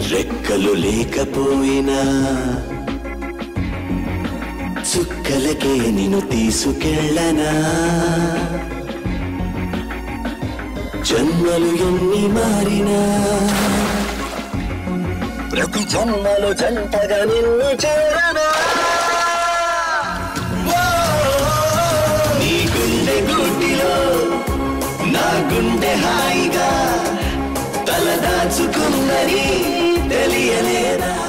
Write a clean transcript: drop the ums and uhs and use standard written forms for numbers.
రెక్కలు లేకపోయినా చుక్కలకే నిన్ను తీసుకెళ్ళనా జన్మలు ఎన్ని మారినా ప్రతి జన్మలో జంటగా నిన్ను చేరనా నీ గుండె గుండిలో నా గుండె హాయిగా తల దాచుకుందని తెలియలేదా